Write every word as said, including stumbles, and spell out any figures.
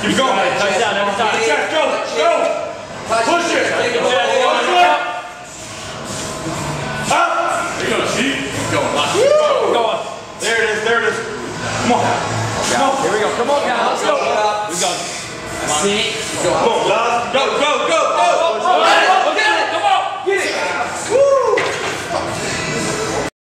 Keep going. Touch down every time. Chest, go, go. Push it. Up. There you go, Chief. Keep going. Keep going. There it is, there it is. Come on. Come on. Here we go. Come on, guys. Let's go. Up. We go. Six. Come on, guys. Go, go, go.